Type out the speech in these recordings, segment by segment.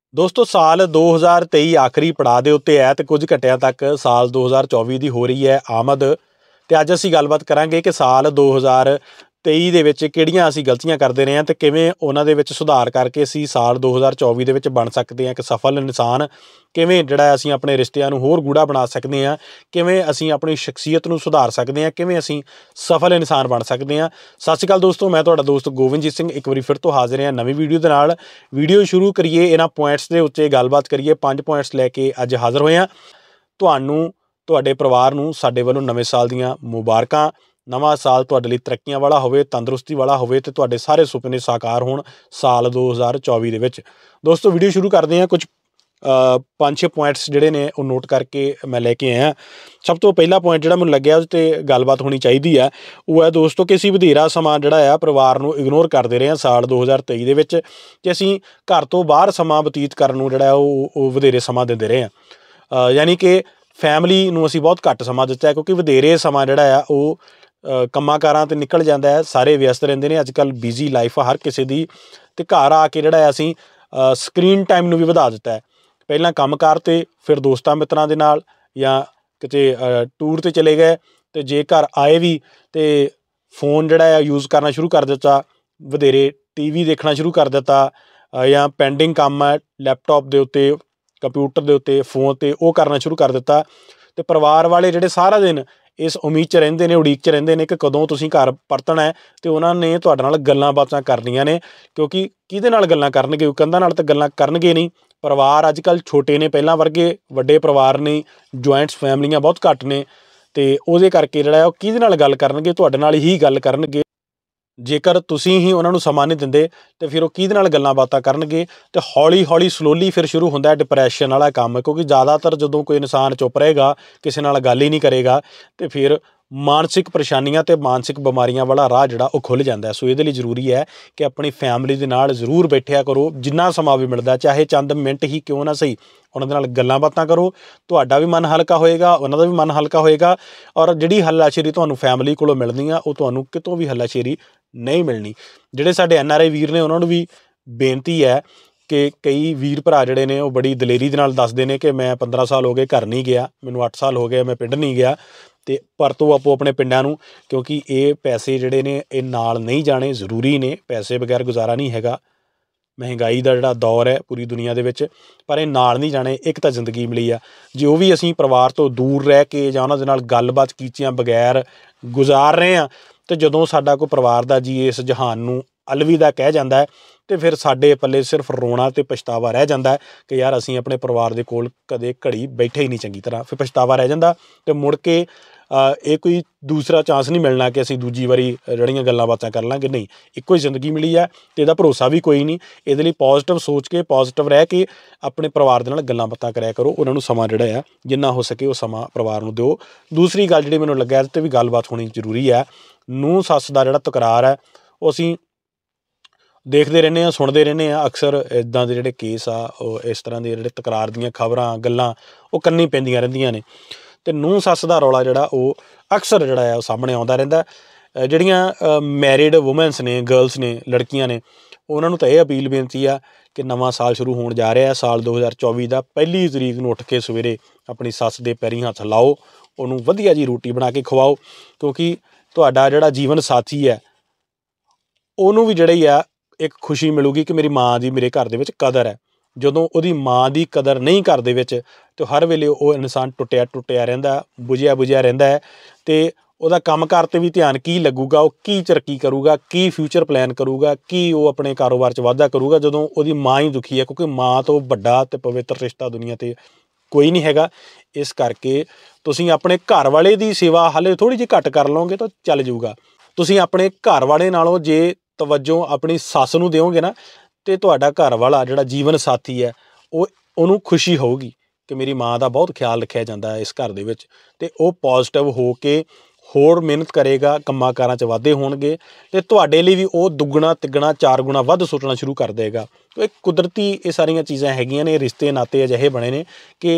ਦੋਸਤੋ ਸਾਲ 2023 ਆਖਰੀ ਪੜਾਅ ਦੇ ਉੱਤੇ ਹੈ ਤੇ ਕੁਝ ਘੰਟਿਆਂ ਤੱਕ ਸਾਲ 2024 ਦੀ ਹੋ ਰਹੀ ਹੈ ਆਮਦ। ਤੇ ਅੱਜ ਅਸੀਂ ਗੱਲਬਾਤ ਕਰਾਂਗੇ ਕਿ ਸਾਲ 2023 ਦੇ ਵਿੱਚ ਕਿਹੜੀਆਂ ਅਸੀਂ ਗਲਤੀਆਂ ਕਰਦੇ ਰਹੇ ਹਾਂ ਤੇ ਕਿਵੇਂ ਉਹਨਾਂ ਦੇ ਵਿੱਚ ਸੁਧਾਰ ਕਰਕੇ ਅਸੀਂ ਸਾਲ 2024 ਦੇ ਵਿੱਚ ਬਣ ਸਕਦੇ ਹਾਂ ਇੱਕ ਸਫਲ ਇਨਸਾਨ। ਕਿਵੇਂ ਜਿਹੜਾ ਅਸੀਂ ਆਪਣੇ ਰਿਸ਼ਤਿਆਂ ਨੂੰ ਹੋਰ ਗੂੜਾ ਬਣਾ ਸਕਦੇ ਹਾਂ, ਕਿਵੇਂ ਅਸੀਂ ਆਪਣੀ ਸ਼ਖਸੀਅਤ ਨੂੰ ਸੁਧਾਰ ਸਕਦੇ ਹਾਂ, ਕਿਵੇਂ ਅਸੀਂ ਸਫਲ ਇਨਸਾਨ ਬਣ ਸਕਦੇ ਹਾਂ। ਸਤਿ ਸ਼੍ਰੀ ਅਕਾਲ ਦੋਸਤੋ, ਮੈਂ ਤੁਹਾਡਾ ਦੋਸਤ ਗੋਬਿੰਦਜੀਤ ਸਿੰਘ ਇੱਕ ਵਾਰੀ ਫਿਰ ਤੋਂ ਹਾਜ਼ਰ ਹਾਂ ਨਵੀਂ ਵੀਡੀਓ ਦੇ ਨਾਲ। ਵੀਡੀਓ ਸ਼ੁਰੂ ਕਰੀਏ, ਇਹਨਾਂ ਪੁਆਇੰਟਸ ਦੇ ਉੱਤੇ ਗੱਲਬਾਤ ਕਰੀਏ। 5 ਪੁਆਇੰਟਸ ਲੈ ਕੇ ਅੱਜ ਹਾਜ਼ਰ ਹੋਏ ਹਾਂ। ਤੁਹਾਨੂੰ, ਤੁਹਾਡੇ ਪਰਿਵਾਰ ਨੂੰ ਸਾਡੇ ਵੱਲੋਂ ਨਵੇਂ ਸਾਲ ਦੀਆਂ ਮੁਬਾਰਕਾਂ। ਨਵਾਂ ਸਾਲ ਤੁਹਾਡੇ ਲਈ ਤਰੱਕੀਆਂ ਵਾਲਾ ਹੋਵੇ, ਤੰਦਰੁਸਤੀ ਵਾਲਾ ਹੋਵੇ ਤੇ ਤੁਹਾਡੇ ਸਾਰੇ ਸੁਪਨੇ ਸਾਕਾਰ ਹੋਣ ਸਾਲ 2024 ਦੇ ਵਿੱਚ। ਦੋਸਤੋ ਵੀਡੀਓ ਸ਼ੁਰੂ ਕਰਦੇ ਹਾਂ। ਕੁਝ 5-6 ਪੁਆਇੰਟਸ ਜਿਹੜੇ ਨੇ ਉਹ ਨੋਟ ਕਰਕੇ ਮੈਂ ਲੈ ਕੇ ਆਇਆ। ਸਭ ਤੋਂ ਪਹਿਲਾ ਪੁਆਇੰਟ ਜਿਹੜਾ ਮੈਨੂੰ ਲੱਗਿਆ ਉਹਦੇ 'ਤੇ ਗੱਲਬਾਤ ਹੋਣੀ ਚਾਹੀਦੀ ਹੈ, ਉਹ ਹੈ ਦੋਸਤੋ ਕਿ ਅਸੀਂ ਵਧੇਰਾ ਸਮਾਂ ਜਿਹੜਾ ਆ ਪਰਿਵਾਰ ਨੂੰ ਇਗਨੋਰ ਕਰਦੇ ਰਹੇ ਹਾਂ ਸਾਲ 2023 ਦੇ ਵਿੱਚ। ਕਿ ਅਸੀਂ ਘਰ ਤੋਂ ਬਾਹਰ ਸਮਾਂ ਬਤੀਤ ਕਰਨ ਨੂੰ ਜਿਹੜਾ ਉਹ ਵਧੇਰੇ ਸਮਾਂ ਦਿੰਦੇ ਰਹੇ ਹਾਂ। ਯਾਨੀ ਕਿ ਫੈਮਿਲੀ ਨੂੰ ਅਸੀਂ ਬਹੁਤ ਘੱਟ ਸਮਾਂ ਦਿੱਤਾ ਹੈ, ਕਿਉਂਕਿ ਵਧੇਰੇ ਸਮਾਂ ਜਿਹੜਾ ਆ ਉਹ ਕੰਮਾਂ ਕਾਰਾਂ 'ਤੇ ਨਿਕਲ ਜਾਂਦਾ ਹੈ। ਸਾਰੇ ਵਿਅਸਤ ਰਹਿੰਦੇ ਨੇ, ਅੱਜ ਕੱਲ੍ਹ ਬਿਜ਼ੀ ਲਾਈਫ ਆ ਹਰ ਕਿਸੇ ਦੀ। ਅਤੇ ਘਰ ਆ ਕੇ ਜਿਹੜਾ ਅਸੀਂ ਸਕਰੀਨ ਟਾਈਮ ਨੂੰ ਵੀ ਵਧਾ ਦਿੱਤਾ ਹੈ। ਪਹਿਲਾਂ ਕੰਮਕਾਰ 'ਤੇ, ਫਿਰ ਦੋਸਤਾਂ ਮਿੱਤਰਾਂ ਦੇ ਨਾਲ ਜਾਂ ਕਿਤੇ ਟੂਰ 'ਤੇ ਚਲੇ ਗਏ, ਅਤੇ ਜੇ ਘਰ ਆਏ ਵੀ ਅਤੇ ਫੋਨ ਜਿਹੜਾ ਆ ਯੂਜ਼ ਕਰਨਾ ਸ਼ੁਰੂ ਕਰ ਦਿੱਤਾ, ਵਧੇਰੇ TV ਦੇਖਣਾ ਸ਼ੁਰੂ ਕਰ ਦਿੱਤਾ, ਜਾਂ ਪੈਂਡਿੰਗ ਕੰਮ ਹੈ ਲੈਪਟਾਪ ਦੇ ਉੱਤੇ, ਕੰਪਿਊਟਰ ਦੇ ਉੱਤੇ, ਫੋਨ 'ਤੇ ਉਹ ਕਰਨਾ ਸ਼ੁਰੂ ਕਰ ਦਿੱਤਾ। ਅਤੇ ਪਰਿਵਾਰ ਵਾਲੇ ਜਿਹੜੇ ਸਾਰਾ ਦਿਨ ਇਸ ਉਮੀਦ 'ਚ ਰਹਿੰਦੇ ਨੇ, ਉਡੀਕ 'ਚ ਰਹਿੰਦੇ ਨੇ ਕਿ ਕਦੋਂ ਤੁਸੀਂ ਘਰ ਪਰਤਣਾ ਹੈ ਅਤੇ ਉਹਨਾਂ ਨੇ ਤੁਹਾਡੇ ਨਾਲ ਗੱਲਾਂ ਬਾਤਾਂ ਕਰਨੀਆਂ ਨੇ। ਕਿਉਂਕਿ ਕਿਹਦੇ ਨਾਲ ਗੱਲਾਂ ਕਰਨਗੇ, ਉਹ ਕੰਧਾਂ ਨਾਲ ਤਾਂ ਗੱਲਾਂ ਕਰਨਗੇ ਨਹੀਂ। ਪਰਿਵਾਰ ਅੱਜ ਕੱਲ੍ਹ ਛੋਟੇ ਨੇ, ਪਹਿਲਾਂ ਵਰਗੇ ਵੱਡੇ ਪਰਿਵਾਰ ਨਹੀਂ, ਜੁਆਇੰਟਸ ਫੈਮਲੀਆਂ ਬਹੁਤ ਘੱਟ ਨੇ, ਅਤੇ ਉਹਦੇ ਕਰਕੇ ਜਿਹੜਾ ਉਹ ਕਿਹਦੇ ਨਾਲ ਗੱਲ ਕਰਨਗੇ, ਤੁਹਾਡੇ ਨਾਲ ਹੀ ਗੱਲ ਕਰਨਗੇ। ਜੇਕਰ ਤੁਸੀਂ ਹੀ ਉਹਨਾਂ ਨੂੰ ਸਮਾਂ ਨਹੀਂ ਦਿੰਦੇ ਤਾਂ ਫਿਰ ਉਹ ਕਿਹਦੇ ਨਾਲ ਗੱਲਾਂ ਬਾਤਾਂ ਕਰਨਗੇ। ਅਤੇ ਹੌਲੀ ਹੌਲੀ ਸਲੋਲੀ ਫਿਰ ਸ਼ੁਰੂ ਹੁੰਦਾ ਡਿਪਰੈਸ਼ਨ ਵਾਲਾ ਕੰਮ, ਕਿਉਂਕਿ ਜ਼ਿਆਦਾਤਰ ਜਦੋਂ ਕੋਈ ਇਨਸਾਨ ਚੁੱਪ ਰਹੇਗਾ, ਕਿਸੇ ਨਾਲ ਗੱਲ ਹੀ ਨਹੀਂ ਕਰੇਗਾ, ਅਤੇ ਫਿਰ ਮਾਨਸਿਕ ਪਰੇਸ਼ਾਨੀਆਂ ਅਤੇ ਮਾਨਸਿਕ ਬਿਮਾਰੀਆਂ ਵਾਲਾ ਰਾਹ ਜਿਹੜਾ ਉਹ ਖੁੱਲ੍ਹ ਜਾਂਦਾ। ਸੋ ਇਹਦੇ ਲਈ ਜ਼ਰੂਰੀ ਹੈ ਕਿ ਆਪਣੀ ਫੈਮਿਲੀ ਦੇ ਨਾਲ ਜ਼ਰੂਰ ਬੈਠਿਆ ਕਰੋ, ਜਿੰਨਾ ਸਮਾਂ ਵੀ ਮਿਲਦਾ, ਚਾਹੇ ਚੰਦ ਮਿੰਟ ਹੀ ਕਿਉਂ ਨਾ ਸਹੀ, ਉਹਨਾਂ ਦੇ ਨਾਲ ਗੱਲਾਂ ਬਾਤਾਂ ਕਰੋ। ਤੁਹਾਡਾ ਵੀ ਮਨ ਹਲਕਾ ਹੋਏਗਾ, ਉਹਨਾਂ ਦਾ ਵੀ ਮਨ ਹਲਕਾ ਹੋਏਗਾ, ਔਰ ਜਿਹੜੀ ਹੱਲਾਸ਼ੇਰੀ ਤੁਹਾਨੂੰ ਫੈਮਿਲੀ ਕੋਲੋਂ ਮਿਲਣੀ ਆ ਉਹ ਤੁਹਾਨੂੰ ਕਿਤੋਂ ਵੀ ਹੱਲਾਸ਼ੇਰੀ ਨਹੀਂ ਮਿਲਣੀ। ਜਿਹੜੇ ਸਾਡੇ NRI ਵੀਰ ਨੇ ਉਹਨਾਂ ਨੂੰ ਵੀ ਬੇਨਤੀ ਹੈ ਕਿ ਕਈ ਵੀਰ ਭਰਾ ਜਿਹੜੇ ਨੇ ਉਹ ਬੜੀ ਦਲੇਰੀ ਦੇ ਨਾਲ ਦੱਸਦੇ ਨੇ ਕਿ ਮੈਂ 15 ਸਾਲ ਹੋ ਗਏ ਘਰ ਨਹੀਂ ਗਿਆ, ਮੈਨੂੰ 8 ਸਾਲ ਹੋ ਗਏ ਮੈਂ ਪਿੰਡ ਨਹੀਂ ਗਿਆ। ਅਤੇ ਪਰਤੋ ਆਪੋ ਆਪਣੇ ਪਿੰਡਾਂ ਨੂੰ, ਕਿਉਂਕਿ ਇਹ ਪੈਸੇ ਜਿਹੜੇ ਨੇ ਇਹ ਨਾਲ ਨਹੀਂ ਜਾਣੇ, ਜ਼ਰੂਰੀ ਨੇ। ਪੈਸੇ ਬਗੈਰ ਗੁਜ਼ਾਰਾ ਨਹੀਂ ਹੈਗਾ, ਮਹਿੰਗਾਈ ਦਾ ਜਿਹੜਾ ਦੌਰ ਹੈ ਪੂਰੀ ਦੁਨੀਆ ਦੇ ਵਿੱਚ, ਪਰ ਇਹ ਨਾਲ ਨਹੀਂ ਜਾਣੇ। ਇੱਕ ਤਾਂ ਜ਼ਿੰਦਗੀ ਮਿਲੀ ਆ, ਜੇ ਉਹ ਵੀ ਅਸੀਂ ਪਰਿਵਾਰ ਤੋਂ ਦੂਰ ਰਹਿ ਕੇ ਜਾਂ ਉਹਨਾਂ ਦੇ ਨਾਲ ਗੱਲਬਾਤ ਕੀਤਿਆਂ ਬਗੈਰ ਗੁਜ਼ਾਰ ਰਹੇ ਹਾਂ, ਅਤੇ ਜਦੋਂ ਸਾਡਾ ਕੋਈ ਪਰਿਵਾਰ ਦਾ ਜੀ ਇਸ ਜਹਾਨ ਨੂੰ ਅਲਵਿਦਾ ਕਹਿ ਜਾਂਦਾ ਹੈ, ਅਤੇ ਫਿਰ ਸਾਡੇ ਪੱਲੇ ਸਿਰਫ ਰੋਣਾ ਅਤੇ ਪਛਤਾਵਾ ਰਹਿ ਜਾਂਦਾ ਕਿ ਯਾਰ ਅਸੀਂ ਆਪਣੇ ਪਰਿਵਾਰ ਦੇ ਕੋਲ ਕਦੇ ਘੜੀ ਬੈਠੇ ਹੀ ਨਹੀਂ ਚੰਗੀ ਤਰ੍ਹਾਂ। ਫਿਰ ਪਛਤਾਵਾ ਰਹਿ ਜਾਂਦਾ ਅਤੇ ਮੁੜ ਕੇ ਇਹ ਕੋਈ ਦੂਸਰਾ ਚਾਂਸ ਨਹੀਂ ਮਿਲਣਾ ਕਿ ਅਸੀਂ ਦੂਜੀ ਵਾਰੀ ਜਿਹੜੀਆਂ ਗੱਲਾਂ ਬਾਤਾਂ ਕਰ ਲਾਂਗੇ। ਨਹੀਂ, ਇੱਕੋ ਹੀ ਜ਼ਿੰਦਗੀ ਮਿਲੀ ਹੈ ਅਤੇ ਇਹਦਾ ਭਰੋਸਾ ਵੀ ਕੋਈ ਨਹੀਂ। ਇਹਦੇ ਲਈ ਪੋਜ਼ੀਟਿਵ ਸੋਚ ਕੇ, ਪੋਜ਼ੀਟਿਵ ਰਹਿ ਕੇ ਆਪਣੇ ਪਰਿਵਾਰ ਦੇ ਨਾਲ ਗੱਲਾਂ ਬਾਤਾਂ ਕਰਿਆ ਕਰੋ। ਉਹਨਾਂ ਨੂੰ ਸਮਾਂ ਜਿਹੜਾ ਆ ਜਿੰਨਾ ਹੋ ਸਕੇ ਉਹ ਸਮਾਂ ਪਰਿਵਾਰ ਨੂੰ ਦਿਓ। ਦੂਸਰੀ ਗੱਲ ਜਿਹੜੀ ਮੈਨੂੰ ਲੱਗਿਆ ਇਹਦੇ 'ਤੇ ਵੀ ਗੱਲਬਾਤ ਹੋਣੀ ਜ਼ਰੂਰੀ ਹੈ, ਨੂੰਹ ਸੱਸ ਦਾ ਜਿਹੜਾ ਤਕਰਾਰ ਹੈ ਉਹ ਅਸੀਂ ਦੇਖਦੇ ਰਹਿੰਦੇ ਹਾਂ, ਸੁਣਦੇ ਰਹਿੰਦੇ ਹਾਂ। ਅਕਸਰ ਇੱਦਾਂ ਦੇ ਜਿਹੜੇ ਕੇਸ ਆ, ਉਹ ਇਸ ਤਰ੍ਹਾਂ ਦੇ ਜਿਹੜੇ ਤਕਰਾਰ ਦੀਆਂ ਖਬਰਾਂ ਗੱਲਾਂ ਉਹ ਕੰਨੀ ਪੈਂਦੀਆਂ ਰਹਿੰਦੀਆਂ ਨੇ, ਅਤੇ ਨੂੰਹ ਸੱਸ ਦਾ ਰੌਲਾ ਜਿਹੜਾ ਉਹ ਅਕਸਰ ਜਿਹੜਾ ਆ ਉਹ ਸਾਹਮਣੇ ਆਉਂਦਾ ਰਹਿੰਦਾ। ਜਿਹੜੀਆਂ ਮੈਰਿਡ ਵੂਮੈਨਸ ਨੇ, ਗਰਲਸ ਨੇ, ਲੜਕੀਆਂ ਨੇ, ਉਹਨਾਂ ਨੂੰ ਤਾਂ ਇਹ ਅਪੀਲ ਬੇਨਤੀ ਆ ਕਿ ਨਵਾਂ ਸਾਲ ਸ਼ੁਰੂ ਹੋਣ ਜਾ ਰਿਹਾ ਸਾਲ 2024 ਦਾ। ਪਹਿਲੀ ਤਰੀਕ ਨੂੰ ਉੱਠ ਕੇ ਸਵੇਰੇ ਆਪਣੀ ਸੱਸ ਦੇ ਪੈਰੀਂ ਹੱਥ ਲਾਓ, ਉਹਨੂੰ ਵਧੀਆ ਜਿਹੀ ਰੋਟੀ ਬਣਾ ਕੇ ਖਵਾਓ, ਕਿਉਂਕਿ ਤੁਹਾਡਾ ਜਿਹੜਾ ਜੀਵਨ ਸਾਥੀ ਹੈ ਉਹਨੂੰ ਵੀ ਜਿਹੜੀ ਆ ਇੱਕ ਖੁਸ਼ੀ ਮਿਲੂਗੀ ਕਿ ਮੇਰੀ ਮਾਂ ਦੀ ਮੇਰੇ ਘਰ ਦੇ ਵਿੱਚ ਕਦਰ ਹੈ। ਜਦੋਂ ਉਹਦੀ ਮਾਂ ਦੀ ਕਦਰ ਨਹੀਂ ਘਰ ਦੇ ਵਿੱਚ, ਤਾਂ ਹਰ ਵੇਲੇ ਉਹ ਇਨਸਾਨ ਟੁੱਟਿਆ ਰਹਿੰਦਾ, ਬੁਝਿਆ ਰਹਿੰਦਾ ਹੈ, ਅਤੇ ਉਹਦਾ ਕੰਮਕਾਰ 'ਤੇ ਵੀ ਧਿਆਨ ਕੀ ਲੱਗੂਗਾ, ਉਹ ਕੀ ਤਰੱਕੀ ਕਰੂਗਾ, ਕੀ ਫਿਊਚਰ ਪਲਾਨ ਕਰੂਗਾ, ਕੀ ਉਹ ਆਪਣੇ ਕਾਰੋਬਾਰ 'ਚ ਵਾਧਾ ਕਰੂਗਾ, ਜਦੋਂ ਉਹਦੀ ਮਾਂ ਹੀ ਦੁਖੀ ਹੈ। ਕਿਉਂਕਿ ਮਾਂ ਤੋਂ ਵੱਡਾ ਅਤੇ ਪਵਿੱਤਰ ਰਿਸ਼ਤਾ ਦੁਨੀਆ 'ਤੇ ਕੋਈ ਨਹੀਂ ਹੈਗਾ। ਇਸ ਕਰਕੇ ਤੁਸੀਂ ਆਪਣੇ ਘਰ ਵਾਲੇ ਦੀ ਸੇਵਾ ਹਾਲੇ ਥੋੜ੍ਹੀ ਜਿਹੀ ਘੱਟ ਕਰ ਲਓਗੇ ਤਾਂ ਚੱਲ ਜਾਊਗਾ। ਤੁਸੀਂ ਆਪਣੇ ਘਰ ਵਾਲੇ ਨਾਲੋਂ ਜੇ ਤਵੱਜੋ ਆਪਣੀ ਸੱਸ ਨੂੰ ਦਿਓਗੇ ਨਾ, ਅਤੇ ਤੁਹਾਡਾ ਘਰ ਵਾਲਾ ਜਿਹੜਾ ਜੀਵਨ ਸਾਥੀ ਹੈ ਉਹਨੂੰ ਖੁਸ਼ੀ ਹੋਊਗੀ ਕਿ ਮੇਰੀ ਮਾਂ ਦਾ ਬਹੁਤ ਖਿਆਲ ਰੱਖਿਆ ਜਾਂਦਾ ਹੈ ਇਸ ਘਰ ਦੇ ਵਿੱਚ, ਅਤੇ ਉਹ ਪੋਜ਼ੀਟਿਵ ਹੋ ਕੇ ਹੋਰ ਮਿਹਨਤ ਕਰੇਗਾ, ਕੰਮਾਂ ਕਾਰਾਂ 'ਚ ਵਾਧੇ ਹੋਣਗੇ, ਅਤੇ ਤੁਹਾਡੇ ਲਈ ਵੀ ਉਹ ਦੁੱਗਣਾ ਤਿੱਗਣਾ 4 ਗੁਣਾ ਵੱਧ ਸੋਚਣਾ ਸ਼ੁਰੂ ਕਰ ਦੇਗਾ। ਇਹ ਕੁਦਰਤੀ ਇਹ ਸਾਰੀਆਂ ਚੀਜ਼ਾਂ ਹੈਗੀਆਂ ਨੇ। ਰਿਸ਼ਤੇ ਨਾਤੇ ਅਜਿਹੇ ਬਣੇ ਨੇ ਕਿ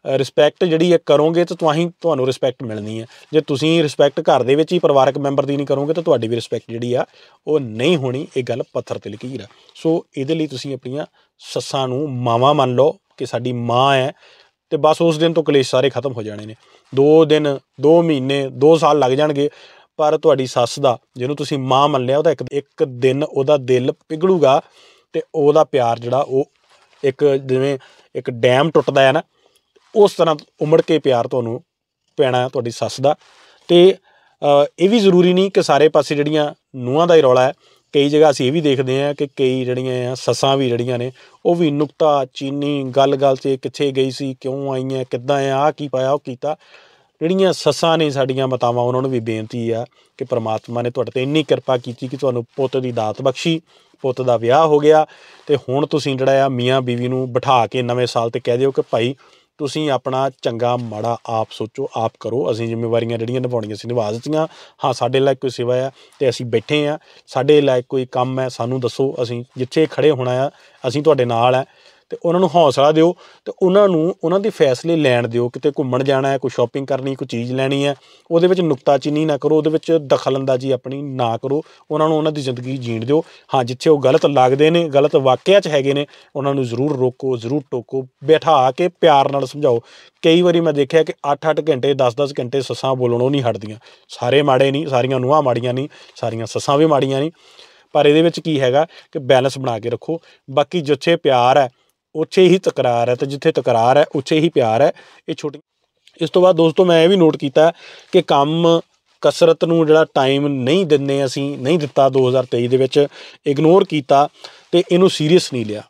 ਰਿਸਪੈਕਟ ਜਿਹੜੀ ਹੈ ਕਰੋਗੇ ਤਾਂ ਤੁਹਾਨੂੰ ਰਿਸਪੈਕਟ ਮਿਲਣੀ ਹੈ। ਜੇ ਤੁਸੀਂ ਰਿਸਪੈਕਟ ਘਰ ਦੇ ਵਿੱਚ ਹੀ ਪਰਿਵਾਰਕ ਮੈਂਬਰ ਦੀ ਨਹੀਂ ਕਰੋਗੇ ਤਾਂ ਤੁਹਾਡੀ ਵੀ ਰਿਸਪੈਕਟ ਜਿਹੜੀ ਆ ਉਹ ਨਹੀਂ ਹੋਣੀ। ਇਹ ਗੱਲ ਪੱਥਰ 'ਤੇ ਲਕੀਰ ਆ। ਸੋ ਇਹਦੇ ਲਈ ਤੁਸੀਂ ਆਪਣੀਆਂ ਸੱਸਾਂ ਨੂੰ ਮਾਵਾਂ ਮੰਨ ਲਓ ਕਿ ਸਾਡੀ ਮਾਂ ਹੈ, ਅਤੇ ਬਸ ਉਸ ਦਿਨ ਤੋਂ ਕਲੇਸ਼ ਸਾਰੇ ਖਤਮ ਹੋ ਜਾਣੇ ਨੇ। 2 ਦਿਨ 2 ਮਹੀਨੇ 2 ਸਾਲ ਲੱਗ ਜਾਣਗੇ, ਪਰ ਤੁਹਾਡੀ ਸੱਸ ਦਾ ਜਿਹਨੂੰ ਤੁਸੀਂ ਮਾਂ ਮੰਨ ਲਿਆ, ਉਹਦਾ ਇੱਕ ਦਿਨ ਉਹਦਾ ਦਿਲ ਪਿਘਲੂਗਾ ਅਤੇ ਉਹਦਾ ਪਿਆਰ ਜਿਹੜਾ ਉਹ ਜਿਵੇਂ ਇੱਕ ਡੈਮ ਟੁੱਟਦਾ ਹੈ ਨਾ, ਉਸ ਤਰ੍ਹਾਂ ਉਮੜ ਕੇ ਪਿਆਰ ਤੁਹਾਨੂੰ ਪੈਣਾ ਤੁਹਾਡੀ ਸੱਸ ਦਾ। ਅਤੇ ਇਹ ਵੀ ਜ਼ਰੂਰੀ ਨਹੀਂ ਕਿ ਸਾਰੇ ਪਾਸੇ ਜਿਹੜੀਆਂ ਨੂੰਹਾਂ ਦਾ ਹੀ ਰੌਲਾ ਹੈ। ਕਈ ਜਗ੍ਹਾ ਅਸੀਂ ਇਹ ਵੀ ਦੇਖਦੇ ਹਾਂ ਕਿ ਕਈ ਜਿਹੜੀਆਂ ਆ ਸੱਸਾਂ ਵੀ ਜਿਹੜੀਆਂ ਨੇ ਉਹ ਵੀ ਨੁਕਤਾ ਚੀਨੀ ਗੱਲ 'ਚ ਕਿੱਥੇ ਗਈ ਸੀ, ਕਿਉਂ ਆਈ ਹੈ, ਕਿੱਦਾਂ ਆ, ਆਹ ਕੀ ਪਾਇਆ, ਉਹ ਕੀਤਾ। ਜਿਹੜੀਆਂ ਸੱਸਾਂ ਨੇ ਸਾਡੀਆਂ ਮਾਤਾਵਾਂ, ਉਹਨਾਂ ਨੂੰ ਵੀ ਬੇਨਤੀ ਆ ਕਿ ਪਰਮਾਤਮਾ ਨੇ ਤੁਹਾਡੇ 'ਤੇ ਇੰਨੀ ਕਿਰਪਾ ਕੀਤੀ ਕਿ ਤੁਹਾਨੂੰ ਪੁੱਤ ਦੀ ਦਾਤ ਬਖਸ਼ੀ, ਪੁੱਤ ਦਾ ਵਿਆਹ ਹੋ ਗਿਆ, ਅਤੇ ਹੁਣ ਤੁਸੀਂ ਜਿਹੜਾ ਆ ਮੀਆਂ ਬੀਵੀ ਨੂੰ ਬਿਠਾ ਕੇ ਨਵੇਂ ਸਾਲ 'ਤੇ ਕਹਿ ਦਿਓ ਕਿ ਭਾਈ ਤੁਸੀਂ ਆਪਣਾ ਚੰਗਾ ਮਾੜਾ ਆਪ ਸੋਚੋ, ਆਪ ਕਰੋ। ਅਸੀਂ ਜ਼ਿੰਮੇਵਾਰੀਆਂ ਜਿਹੜੀਆਂ ਨਿਭਾਉਣੀਆਂ ਸੀ ਨਿਭਾ ਦਿੱਤੀਆਂ। ਹਾਂ, ਸਾਡੇ ਲਾਇਕ ਕੋਈ ਸੇਵਾ ਆ ਅਤੇ ਅਸੀਂ ਬੈਠੇ ਹਾਂ, ਸਾਡੇ ਲਾਇਕ ਕੋਈ ਕੰਮ ਹੈ ਸਾਨੂੰ ਦੱਸੋ, ਅਸੀਂ ਜਿੱਥੇ ਖੜ੍ਹੇ ਹੋਣਾ ਆ ਅਸੀਂ ਤੁਹਾਡੇ ਨਾਲ ਹੈ। ਅਤੇ ਉਹਨਾਂ ਨੂੰ ਹੌਸਲਾ ਦਿਓ ਅਤੇ ਉਹਨਾਂ ਨੂੰ ਉਹਨਾਂ ਦੇ ਫੈਸਲੇ ਲੈਣ ਦਿਓ। ਕਿਤੇ ਘੁੰਮਣ ਜਾਣਾ ਹੈ, ਕੋਈ ਸ਼ੋਪਿੰਗ ਕਰਨੀ, ਕੋਈ ਚੀਜ਼ ਲੈਣੀ ਹੈ, ਉਹਦੇ ਵਿੱਚ ਨੁਕਤਾਚੀਨੀ ਨਾ ਕਰੋ, ਉਹਦੇ ਵਿੱਚ ਦਖਲਅੰਦਾਜ਼ੀ ਆਪਣੀ ਨਾ ਕਰੋ। ਉਹਨਾਂ ਨੂੰ ਉਹਨਾਂ ਦੀ ਜ਼ਿੰਦਗੀ ਜੀਣ ਦਿਓ। ਹਾਂ, ਜਿੱਥੇ ਉਹ ਗਲਤ ਲੱਗਦੇ ਨੇ, ਗਲਤ ਵਾਕਿਆ 'ਚ ਹੈਗੇ ਨੇ, ਉਹਨਾਂ ਨੂੰ ਜ਼ਰੂਰ ਰੋਕੋ, ਜ਼ਰੂਰ ਟੋਕੋ, ਬਿਠਾ ਕੇ ਪਿਆਰ ਨਾਲ ਸਮਝਾਓ। ਕਈ ਵਾਰੀ ਮੈਂ ਦੇਖਿਆ ਕਿ 8-8 ਘੰਟੇ 10-10 ਘੰਟੇ ਸੱਸਾਂ ਬੋਲਣੋਂ ਨਹੀਂ ਹਟਦੀਆਂ। ਸਾਰੇ ਮਾੜੇ ਨਹੀਂ, ਸਾਰੀਆਂ ਨੂੰਹਾਂ ਮਾੜੀਆਂ ਨਹੀਂ, ਸਾਰੀਆਂ ਸੱਸਾਂ ਵੀ ਮਾੜੀਆਂ ਨਹੀਂ, ਪਰ ਇਹਦੇ ਵਿੱਚ ਕੀ ਹੈਗਾ ਕਿ ਬੈਲੈਂਸ ਬਣਾ ਕੇ ਰੱਖੋ। ਬਾਕੀ ਜਿੱਥੇ ਪਿਆਰ ਹੈ ਉੱਥੇ ਹੀ ਤਕਰਾਰ ਹੈ, ਅਤੇ ਜਿੱਥੇ ਤਕਰਾਰ ਹੈ ਉੱਥੇ ਹੀ ਪਿਆਰ ਹੈ। ਇਹ ਛੋਟੀ। ਇਸ ਤੋਂ ਬਾਅਦ ਦੋਸਤੋ ਮੈਂ ਇਹ ਵੀ ਨੋਟ ਕੀਤਾ ਕਿ ਕੰਮ ਕਸਰਤ ਨੂੰ ਜਿਹੜਾ ਟਾਈਮ ਨਹੀਂ ਦਿੰਦੇ, ਅਸੀਂ ਨਹੀਂ ਦਿੱਤਾ 2023 ਦੇ ਵਿੱਚ, ਇਗਨੋਰ ਕੀਤਾ ਅਤੇ ਇਹਨੂੰ ਸੀਰੀਅਸ ਨਹੀਂ ਲਿਆ।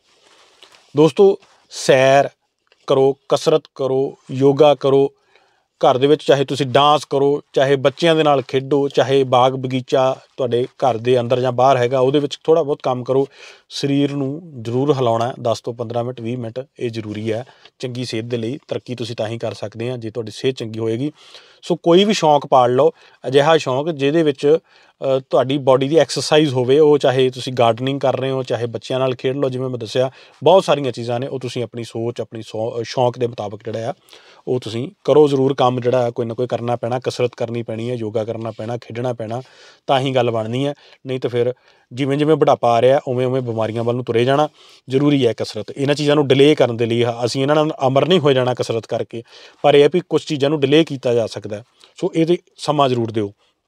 ਦੋਸਤੋ ਸੈਰ ਕਰੋ, ਕਸਰਤ ਕਰੋ, ਯੋਗਾ ਕਰੋ, ਘਰ ਦੇ ਵਿੱਚ ਚਾਹੇ ਤੁਸੀਂ ਡਾਂਸ ਕਰੋ, ਚਾਹੇ ਬੱਚਿਆਂ ਦੇ ਨਾਲ ਖੇਡੋ, ਚਾਹੇ ਬਾਗ ਬਗੀਚਾ ਤੁਹਾਡੇ ਘਰ ਦੇ ਅੰਦਰ ਜਾਂ ਬਾਹਰ ਹੈਗਾ ਉਹਦੇ ਵਿੱਚ ਥੋੜ੍ਹਾ ਬਹੁਤ ਕੰਮ ਕਰੋ। ਸਰੀਰ ਨੂੰ ਜ਼ਰੂਰ ਹਿਲਾਉਣਾ 10 ਤੋਂ 15 ਮਿੰਟ 20 ਮਿੰਟ, ਇਹ ਜ਼ਰੂਰੀ ਹੈ ਚੰਗੀ ਸਿਹਤ ਦੇ ਲਈ। ਤਰੱਕੀ ਤੁਸੀਂ ਤਾਂ ਹੀ ਕਰ ਸਕਦੇ ਹਾਂ ਜੇ ਤੁਹਾਡੀ ਸਿਹਤ ਚੰਗੀ ਹੋਏਗੀ। ਸੋ ਕੋਈ ਵੀ ਸ਼ੌਂਕ ਪਾਲ ਲਓ, ਅਜਿਹਾ ਸ਼ੌਂਕ ਜਿਹਦੇ ਵਿੱਚ ਤੁਹਾਡੀ ਬਾਡੀ ਦੀ ਐਕਸਰਸਾਈਜ਼ ਹੋਵੇ। ਉਹ ਚਾਹੇ ਤੁਸੀਂ ਗਾਰਡਨਿੰਗ ਕਰ ਰਹੇ ਹੋ, ਚਾਹੇ ਬੱਚਿਆਂ ਨਾਲ ਖੇਡ ਲਓ, ਜਿਵੇਂ ਮੈਂ ਦੱਸਿਆ ਬਹੁਤ ਸਾਰੀਆਂ ਚੀਜ਼ਾਂ ਨੇ, ਉਹ ਤੁਸੀਂ ਆਪਣੀ ਸੋਚ, ਆਪਣੀ ਸ਼ੌਂਕ ਦੇ ਮੁਤਾਬਕ ਜਿਹੜਾ ਆ ਉਹ ਤੁਸੀਂ ਕਰੋ ਜ਼ਰੂਰ। ਕੰਮ ਜਿਹੜਾ ਕੋਈ ਨਾ ਕੋਈ ਕਰਨਾ ਪੈਣਾ, ਕਸਰਤ ਕਰਨੀ ਪੈਣੀ ਹੈ, ਯੋਗਾ ਕਰਨਾ ਪੈਣਾ, ਖੇਡਣਾ ਪੈਣਾ, ਤਾਂ ਹੀ ਗੱਲ ਬਣਨੀ ਹੈ। ਨਹੀਂ ਤਾਂ ਫਿਰ ਜਿਵੇਂ ਜਿਵੇਂ ਬੁਢਾਪਾ ਆ ਰਿਹਾ ਉਵੇਂ ਉਵੇਂ ਬਿਮਾਰੀਆਂ ਵੱਲ ਨੂੰ ਤੁਰੇ ਜਾਣਾ। ਜ਼ਰੂਰੀ ਹੈ ਕਸਰਤ। ਇਹਨਾਂ ਚੀਜ਼ਾਂ ਨੂੰ ਡਿਲੇ ਕਰਨ ਦੇ ਲਈ ਅਸੀਂ ਇਹਨਾਂ ਨਾਲ ਅਮਰ ਨਹੀਂ ਹੋ ਜਾਣਾ ਕਸਰਤ ਕਰਕੇ, ਪਰ ਇਹ ਹੈ ਵੀ ਕੁਛ ਚੀਜ਼ਾਂ ਨੂੰ ਡਿਲੇ ਕੀਤਾ ਜਾ ਸਕਦਾ। ਸੋ ਇਹਦੇ ਸਮਾਂ ਜ਼ਰੂਰ ਦਿਓ।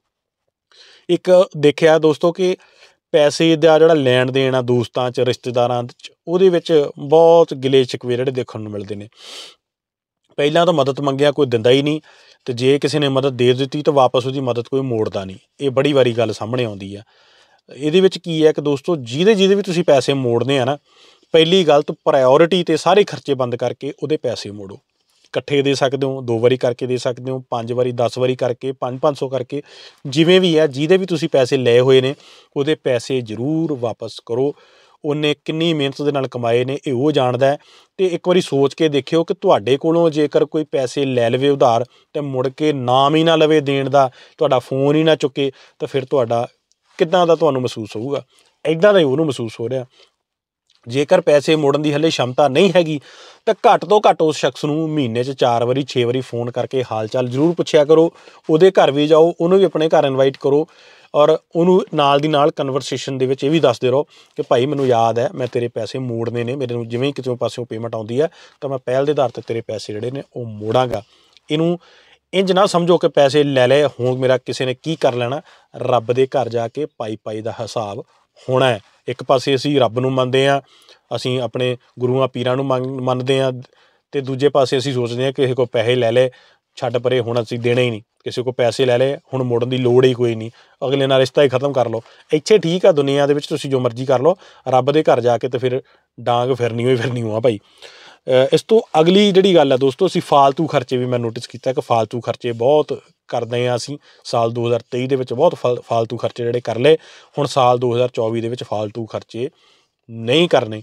ਇੱਕ ਦੇਖਿਆ ਦੋਸਤੋ ਕਿ ਪੈਸੇ ਦਾ ਜਿਹੜਾ ਲੈਣ ਦੇਣ ਆ ਦੋਸਤਾਂ 'ਚ, ਰਿਸ਼ਤੇਦਾਰਾਂ 'ਚ, ਉਹਦੇ ਵਿੱਚ ਬਹੁਤ ਗਿਲੇ ਸ਼ਿਕਵੇ ਜਿਹੜੇ ਦੇਖਣ ਨੂੰ ਮਿਲਦੇ ਨੇ। ਪਹਿਲਾਂ ਤਾਂ ਮਦਦ ਮੰਗਿਆ ਕੋਈ ਦਿੰਦਾ ਹੀ ਨਹੀਂ, ਅਤੇ ਜੇ ਕਿਸੇ ਨੇ ਮਦਦ ਦੇ ਦਿੱਤੀ ਤਾਂ ਵਾਪਸ ਉਹਦੀ ਮਦਦ ਕੋਈ ਮੋੜਦਾ ਨਹੀਂ। ਇਹ ਬੜੀ ਵਾਰੀ ਗੱਲ ਸਾਹਮਣੇ ਆਉਂਦੀ ਆ। ਇਹਦੇ ਵਿੱਚ ਕੀ ਹੈ ਕਿ ਦੋਸਤੋ ਜਿਹਦੇ ਵੀ ਤੁਸੀਂ ਪੈਸੇ ਮੋੜਨੇ ਆ ਨਾ, ਪਹਿਲੀ ਗੱਲ ਤਾਂ ਪ੍ਰਾਇਓਰਿਟੀ 'ਤੇ ਸਾਰੇ ਖਰਚੇ ਬੰਦ ਕਰਕੇ ਉਹਦੇ ਪੈਸੇ ਮੋੜੋ। ਇਕੱਠੇ ਦੇ ਸਕਦੇ ਹੋ, 2 ਵਾਰੀ ਕਰਕੇ ਦੇ ਸਕਦੇ ਹੋ, 5 ਵਾਰੀ 10 ਵਾਰੀ ਕਰਕੇ, 500 ਕਰਕੇ, ਜਿਵੇਂ ਵੀ ਹੈ। ਜਿਹਦੇ ਵੀ ਤੁਸੀਂ ਪੈਸੇ ਲਏ ਹੋਏ ਨੇ ਉਹਦੇ ਪੈਸੇ ਜ਼ਰੂਰ ਵਾਪਸ ਕਰੋ। ਉਹਨੇ ਕਿੰਨੀ ਮਿਹਨਤ ਦੇ ਨਾਲ ਕਮਾਏ ਨੇ ਇਹ ਉਹ ਜਾਣਦਾ ਹੈ। ਅਤੇ ਇੱਕ ਵਾਰੀ ਸੋਚ ਕੇ ਦੇਖਿਓ ਕਿ ਤੁਹਾਡੇ ਕੋਲੋਂ ਜੇਕਰ ਕੋਈ ਪੈਸੇ ਲੈ ਲਵੇ ਉਧਾਰ ਅਤੇ ਮੁੜ ਕੇ ਨਾਮ ਹੀ ਨਾ ਲਵੇ ਦੇਣ ਦਾ, ਤੁਹਾਡਾ ਫੋਨ ਹੀ ਨਾ ਚੁੱਕੇ, ਤਾਂ ਫਿਰ ਤੁਹਾਡਾ ਕਿੱਦਾਂ ਦਾ ਤੁਹਾਨੂੰ ਮਹਿਸੂਸ ਹੋਊਗਾ? ਇੱਦਾਂ ਦਾ ਹੀ ਉਹਨੂੰ ਮਹਿਸੂਸ ਹੋ ਰਿਹਾ। ਜੇਕਰ ਪੈਸੇ ਮੋੜਨ ਦੀ ਹਾਲੇ ਸ਼ਮਤਾ ਨਹੀਂ ਹੈਗੀ ਤਾਂ ਘੱਟ ਤੋਂ ਘੱਟ ਉਸ ਸ਼ਖਸ ਨੂੰ ਮਹੀਨੇ 'ਚ 4 ਵਾਰੀ 6 ਵਾਰੀ ਫੋਨ ਕਰਕੇ ਹਾਲ ਚਾਲ ਜ਼ਰੂਰ ਪੁੱਛਿਆ ਕਰੋ। ਉਹਦੇ ਘਰ ਵੀ ਜਾਓ, ਉਹਨੂੰ ਵੀ ਆਪਣੇ ਘਰ ਇਨਵਾਈਟ ਕਰੋ, ਔਰ ਉਹਨੂੰ ਨਾਲ ਦੀ ਨਾਲ ਕਨਵਰਸੇਸ਼ਨ ਦੇ ਵਿੱਚ ਇਹ ਵੀ ਦੱਸਦੇ ਰਹੋ ਕਿ ਭਾਈ ਮੈਨੂੰ ਯਾਦ ਹੈ ਮੈਂ ਤੇਰੇ ਪੈਸੇ ਮੋੜਨੇ ਨੇ, ਮੇਰੇ ਨੂੰ ਜਿਵੇਂ ਹੀ ਕਿਸੇ ਪਾਸਿਓਂ ਪੇਮੈਂਟ ਆਉਂਦੀ ਹੈ ਤਾਂ ਮੈਂ ਪਹਿਲ ਦੇ ਆਧਾਰ 'ਤੇ ਤੇਰੇ ਪੈਸੇ ਜਿਹੜੇ ਨੇ ਉਹ ਮੋੜਾਂਗਾ। ਇਹਨੂੰ ਇੰਝ ਨਾ ਸਮਝੋ ਕਿ ਪੈਸੇ ਲੈ ਲਏ, ਹੁਣ ਮੇਰਾ ਕਿਸੇ ਨੇ ਕੀ ਕਰ ਲੈਣਾ। ਰੱਬ ਦੇ ਘਰ ਜਾ ਕੇ ਪਾਈ ਦਾ ਹਿਸਾਬ ਹੋਣਾ ਹੈ। ਇੱਕ ਪਾਸੇ ਅਸੀਂ ਰੱਬ ਨੂੰ ਮੰਨਦੇ ਹਾਂ, ਅਸੀਂ ਆਪਣੇ ਗੁਰੂਆਂ ਪੀਰਾਂ ਨੂੰ ਮੰਨਦੇ ਹਾਂ, ਅਤੇ ਦੂਜੇ ਪਾਸੇ ਅਸੀਂ ਸੋਚਦੇ ਹਾਂ ਕਿ ਕਿਸੇ ਕੋਲ ਪੈਸੇ ਲੈ ਲਏ, ਛੱਡ ਪਰੇ, ਹੁਣ ਅਸੀਂ ਦੇਣੇ ਹੀ ਨਹੀਂ। ਕਿਸੇ ਕੋਲ ਪੈਸੇ ਲੈ ਲਏ, ਹੁਣ ਮੋੜਨ ਦੀ ਲੋੜ ਹੀ ਕੋਈ ਨਹੀਂ, ਅਗਲੇ ਨਾਲ ਰਿਸ਼ਤਾ ਹੀ ਖ਼ਤਮ ਕਰ ਲਓ। ਇੱਥੇ ਠੀਕ ਆ, ਦੁਨੀਆ ਦੇ ਵਿੱਚ ਤੁਸੀਂ ਜੋ ਮਰਜ਼ੀ ਕਰ ਲਓ, ਰੱਬ ਦੇ ਘਰ ਜਾ ਕੇ ਤਾਂ ਫਿਰ ਡਾਂਗ ਫਿਰਨੀ ਹੋਈ ਫਿਰਨੀ ਹੋ ਆ ਭਾਈ। ਇਸ ਤੋਂ ਅਗਲੀ ਜਿਹੜੀ ਗੱਲ ਹੈ ਦੋਸਤੋ, ਅਸੀਂ ਫਾਲਤੂ ਖਰਚੇ ਵੀ ਮੈਂ ਨੋਟਿਸ ਕੀਤਾ ਕਿ ਫਾਲਤੂ ਖਰਚੇ ਬਹੁਤ ਕਰਦੇ ਹਾਂ ਅਸੀਂ। ਸਾਲ 2023 ਦੇ ਵਿੱਚ ਬਹੁਤ ਫਾਲਤੂ ਖਰਚੇ ਜਿਹੜੇ ਕਰ ਲਏ, ਹੁਣ ਸਾਲ 2024 ਦੇ ਵਿੱਚ ਫਾਲਤੂ ਖਰਚੇ ਨਹੀਂ ਕਰਨੇ।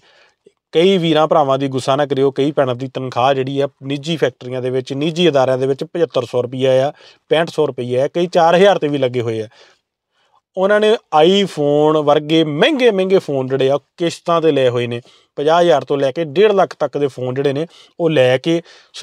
ਕਈ ਵੀਰਾਂ ਭਰਾਵਾਂ ਦੀ ਗੁੱਸਾ ਨਾ ਕਰਿਓ, ਕਈ ਭੈਣਾਂ ਦੀ ਤਨਖਾਹ ਜਿਹੜੀ ਆ ਨਿੱਜੀ ਫੈਕਟਰੀਆਂ ਦੇ ਵਿੱਚ, ਨਿੱਜੀ ਅਦਾਰਿਆਂ ਦੇ ਵਿੱਚ 7500 ਰੁਪਈਆ ਆ, 6500 ਰੁਪਈਆ, ਕਈ 4000 'ਤੇ ਵੀ ਲੱਗੇ ਹੋਏ ਆ। ਉਹਨਾਂ ਨੇ ਆਈਫੋਨ ਵਰਗੇ ਮਹਿੰਗੇ ਫੋਨ ਜਿਹੜੇ ਆ ਕਿਸ਼ਤਾਂ 'ਤੇ ਲਏ ਹੋਏ ਨੇ। 50,000 ਤੋਂ ਲੈ ਕੇ 1.5 ਲੱਖ ਤੱਕ ਦੇ ਫੋਨ ਜਿਹੜੇ ਨੇ ਉਹ ਲੈ ਕੇ ਸਵੇਰੇ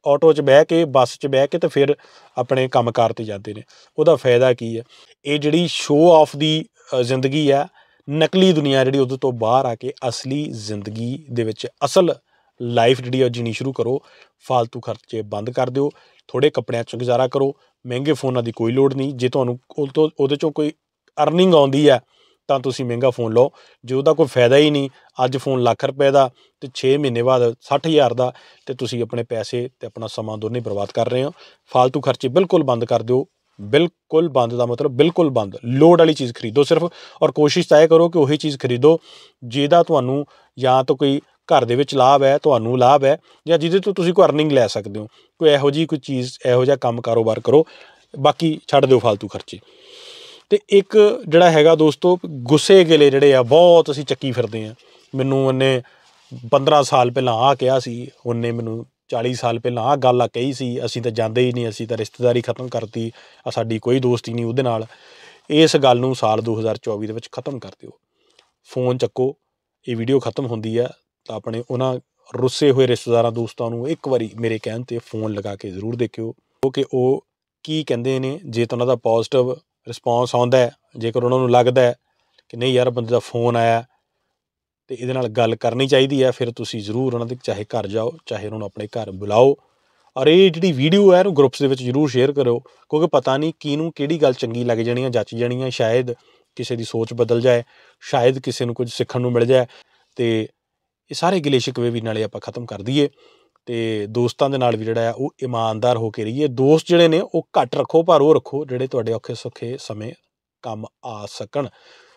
ਆਟੋ 'ਚ ਬਹਿ ਕੇ ਬੱਸ 'ਚ ਬਹਿ ਕੇ ਤੇ ਫਿਰ ਆਪਣੇ ਕੰਮਕਾਰ 'ਤੇ ਜਾਂਦੇ ਨੇ। ਉਹਦਾ ਫਾਇਦਾ ਕੀ ਹੈ? ਇਹ ਜਿਹੜੀ ਸ਼ੋਅ ਆਫ ਦੀ ਜ਼ਿੰਦਗੀ ਹੈ, ਨਕਲੀ ਦੁਨੀਆ ਜਿਹੜੀ ਉਹਦੇ ਤੋਂ ਬਾਹਰ ਆ ਕੇ ਅਸਲੀ ਜ਼ਿੰਦਗੀ ਦੇ ਵਿੱਚ ਅਸਲ ਲਾਈਫ ਜਿਹੜੀ ਉਹ ਜੀਣੀ ਸ਼ੁਰੂ ਕਰੋ। ਫਾਲਤੂ ਖਰਚੇ ਬੰਦ ਕਰ ਦਿਓ, ਥੋੜ੍ਹੇ ਕੱਪੜਿਆਂ 'ਚ ਗੁਜ਼ਾਰਾ ਕਰੋ, ਮਹਿੰਗੇ ਫੋਨਾਂ ਦੀ ਕੋਈ ਲੋੜ ਨਹੀਂ। ਜੇ ਤੁਹਾਨੂੰ ਉਹਦੇ 'ਚੋਂ ਕੋਈ ਅਰਨਿੰਗ ਆਉਂਦੀ ਹੈ ਤਾਂ ਤੁਸੀਂ ਮਹਿੰਗਾ ਫੋਨ ਲਓ। ਜੇ ਉਹਦਾ ਕੋਈ ਫਾਇਦਾ ਹੀ ਨਹੀਂ, ਅੱਜ ਫੋਨ ਲੱਖ ਰੁਪਏ ਦਾ ਅਤੇ 6 ਮਹੀਨੇ ਬਾਅਦ 60,000 ਦਾ, ਅਤੇ ਤੁਸੀਂ ਆਪਣੇ ਪੈਸੇ ਅਤੇ ਆਪਣਾ ਸਮਾਂ ਦੋਨੇ ਬਰਬਾਦ ਕਰ ਰਹੇ ਹੋ। ਫਾਲਤੂ ਖਰਚੇ ਬਿਲਕੁਲ ਬੰਦ ਕਰ ਦਿਓ। ਬਿਲਕੁਲ ਬੰਦ ਦਾ ਮਤਲਬ ਬਿਲਕੁਲ ਬੰਦ। ਲੋੜ ਵਾਲੀ ਚੀਜ਼ ਖਰੀਦੋ ਸਿਰਫ, ਔਰ ਕੋਸ਼ਿਸ਼ ਤਾਂ ਇਹ ਕਰੋ ਕਿ ਉਹੀ ਚੀਜ਼ ਖਰੀਦੋ ਜਿਹਦਾ ਤੁਹਾਨੂੰ ਜਾਂ ਤਾਂ ਕੋਈ ਘਰ ਦੇ ਵਿੱਚ ਲਾਭ ਹੈ, ਤੁਹਾਨੂੰ ਲਾਭ ਹੈ, ਜਾਂ ਜਿਹਦੇ ਤੋਂ ਤੁਸੀਂ ਕੋਈ ਅਰਨਿੰਗ ਲੈ ਸਕਦੇ ਹੋ। ਕੋਈ ਇਹੋ ਜਿਹੀ ਕੋਈ ਚੀਜ਼, ਇਹੋ ਜਿਹਾ ਕੰਮ ਕਾਰੋਬਾਰ ਕਰੋ, ਬਾਕੀ ਛੱਡ ਦਿਓ ਫਾਲਤੂ ਖਰਚੇ। ਅਤੇ ਇੱਕ ਜਿਹੜਾ ਹੈਗਾ ਦੋਸਤੋ, ਗੁੱਸੇ ਗਿਲੇ ਜਿਹੜੇ ਆ ਬਹੁਤ ਅਸੀਂ ਚੱਕੀ ਫਿਰਦੇ ਹਾਂ। ਮੈਨੂੰ ਉਹਨੇ 15 ਸਾਲ ਪਹਿਲਾਂ ਆਹ ਕਿਹਾ ਸੀ, ਉਹਨੇ ਮੈਨੂੰ 40 ਸਾਲ ਪਹਿਲਾਂ ਆਹ ਗੱਲ ਆ ਕਹੀ ਸੀ, ਅਸੀਂ ਤਾਂ ਜਾਂਦੇ ਹੀ ਨਹੀਂ, ਅਸੀਂ ਤਾਂ ਰਿਸ਼ਤੇਦਾਰੀ ਖ਼ਤਮ ਕਰਤੀ, ਸਾਡੀ ਕੋਈ ਦੋਸਤੀ ਨਹੀਂ ਉਹਦੇ ਨਾਲ। ਇਸ ਗੱਲ ਨੂੰ ਸਾਲ 2024 ਦੇ ਵਿੱਚ ਖ਼ਤਮ ਕਰ ਦਿਓ। ਫੋਨ ਚੱਕੋ, ਇਹ ਵੀਡੀਓ ਖ਼ਤਮ ਹੁੰਦੀ ਹੈ ਤਾਂ ਆਪਣੇ ਉਹਨਾਂ ਰੁੱਸੇ ਹੋਏ ਰਿਸ਼ਤੇਦਾਰਾਂ ਦੋਸਤਾਂ ਨੂੰ ਇੱਕ ਵਾਰੀ ਮੇਰੇ ਕਹਿਣ 'ਤੇ ਫੋਨ ਲਗਾ ਕੇ ਜ਼ਰੂਰ ਦੇਖਿਓ ਕਿ ਉਹ ਕੀ ਕਹਿੰਦੇ ਨੇ। ਜੇ ਤਾਂ ਉਹਨਾਂ ਦਾ ਪੋਜ਼ੀਟਿਵ ਰਿਸਪੌਂਸ ਆਉਂਦਾ ਹੈ, ਜੇਕਰ ਉਹਨਾਂ ਨੂੰ ਲੱਗਦਾ ਹੈ ਕਿ ਨਹੀਂ ਯਾਰ ਬੰਦੇ ਦਾ ਫੋਨ ਆਇਆ ਅਤੇ ਇਹਦੇ ਨਾਲ ਗੱਲ ਕਰਨੀ ਚਾਹੀਦੀ ਹੈ, ਫਿਰ ਤੁਸੀਂ ਜ਼ਰੂਰ ਉਹਨਾਂ ਦੇ ਚਾਹੇ ਘਰ ਜਾਓ, ਚਾਹੇ ਉਹਨਾਂ ਨੂੰ ਆਪਣੇ ਘਰ ਬੁਲਾਓ, ਔਰ ਇਹ ਜਿਹੜੀ ਵੀਡੀਓ ਹੈ ਇਹਨੂੰ ਗਰੁੱਪਸ ਦੇ ਵਿੱਚ ਜ਼ਰੂਰ ਸ਼ੇਅਰ ਕਰੋ, ਕਿਉਂਕਿ ਪਤਾ ਨਹੀਂ ਕਿਹਨੂੰ ਕਿਹੜੀ ਗੱਲ ਚੰਗੀ ਲੱਗ ਜਾਣੀ ਹੈ, ਜੱਚ ਜਾਣੀ ਹੈ। ਸ਼ਾਇਦ ਕਿਸੇ ਦੀ ਸੋਚ ਬਦਲ ਜਾਏ, ਸ਼ਾਇਦ ਕਿਸੇ ਨੂੰ ਕੁਝ ਸਿੱਖਣ ਨੂੰ ਮਿਲ ਜਾਏ, ਅਤੇ ਇਹ ਸਾਰੇ ਗਿਲੇ ਸ਼ਿਕਵੇ ਵੀ ਨਾਲੇ ਆਪਾਂ ਖ਼ਤਮ ਕਰ ਦਈਏ। ਅਤੇ ਦੋਸਤਾਂ ਦੇ ਨਾਲ ਵੀ ਜਿਹੜਾ ਆ ਉਹ ਇਮਾਨਦਾਰ ਹੋ ਕੇ ਰਹੀਏ। ਦੋਸਤ ਜਿਹੜੇ ਨੇ ਉਹ ਘੱਟ ਰੱਖੋ, ਪਰ ਉਹ ਰੱਖੋ ਜਿਹੜੇ ਤੁਹਾਡੇ ਔਖੇ ਸੌਖੇ ਸਮੇਂ ਕੰਮ ਆ ਸਕਣ।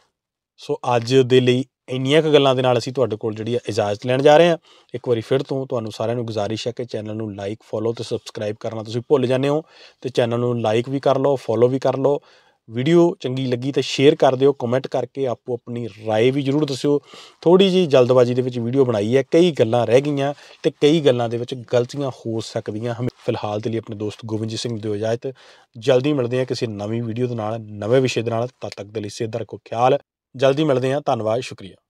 ਸੋ ਅੱਜ ਦੇ ਲਈ ਇੰਨੀਆਂ ਕੁ ਗੱਲਾਂ ਦੇ ਨਾਲ ਅਸੀਂ ਤੁਹਾਡੇ ਕੋਲ ਜਿਹੜੀ ਇਜਾਜ਼ਤ ਲੈਣ ਜਾ ਰਹੇ ਹਾਂ। ਇੱਕ ਵਾਰੀ ਫਿਰ ਤੋਂ ਤੁਹਾਨੂੰ ਸਾਰਿਆਂ ਨੂੰ ਗੁਜ਼ਾਰਿਸ਼ ਹੈ ਕਿ ਚੈਨਲ ਨੂੰ ਲਾਈਕ, ਫੋਲੋ ਅਤੇ ਸਬਸਕ੍ਰਾਈਬ ਕਰਨਾ ਤੁਸੀਂ ਭੁੱਲ ਜਾਂਦੇ ਹੋ, ਅਤੇ ਚੈਨਲ ਨੂੰ ਲਾਈਕ ਵੀ ਕਰ ਲਓ, ਫੋਲੋ ਵੀ ਕਰ ਲਓ। ਵੀਡੀਓ ਚੰਗੀ ਲੱਗੀ ਤਾਂ ਸ਼ੇਅਰ ਕਰ ਦਿਓ, ਕਮੈਂਟ ਕਰਕੇ ਆਪੋ ਆਪਣੀ ਰਾਏ ਵੀ ਜ਼ਰੂਰ ਦੱਸਿਓ। ਥੋੜ੍ਹੀ ਜਿਹੀ ਜਲਦਬਾਜ਼ੀ ਦੇ ਵਿੱਚ ਵੀਡੀਓ ਬਣਾਈ ਹੈ, ਕਈ ਗੱਲਾਂ ਰਹਿ ਗਈਆਂ ਅਤੇ ਕਈ ਗੱਲਾਂ ਦੇ ਵਿੱਚ ਗਲਤੀਆਂ ਹੋ ਸਕਦੀਆਂ। ਫਿਲਹਾਲ ਦੇ ਲਈ ਆਪਣੇ ਦੋਸਤ ਗੋਬਿੰਦਜੀਤ ਸਿੰਘ ਦਿਓ ਇਜਾਜ਼ਤ। ਜਲਦੀ ਮਿਲਦੇ ਹਾਂ ਕਿਸੇ ਨਵੀਂ ਵੀਡੀਓ ਦੇ ਨਾਲ, ਨਵੇਂ ਵਿਸ਼ੇ ਦੇ ਨਾਲ। ਤਦ ਤੱਕ ਦੇ ਲਈ ਸਿਹਤ ਦਾ ਰੱਖੋ ਖਿਆਲ। ਜਲਦੀ ਮਿਲਦੇ ਹਾਂ। ਧੰਨਵਾਦ, ਸ਼ੁਕਰੀਆ।